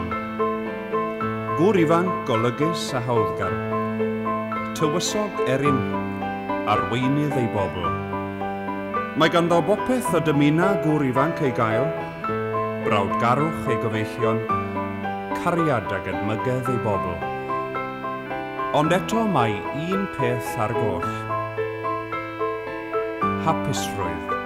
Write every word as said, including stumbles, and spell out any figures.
Wan. Gŵr ifanc golygus a hawddgar, tywysog erin, arweinydd ei bobl. Mae ganddo bopeth o dymuno gŵr ifanc ei gael, brawdgarwch ei gyfeillion, cariad ag edmygedd ei bobl. Ond eto mae un peth ar goll. Hapusrwydd.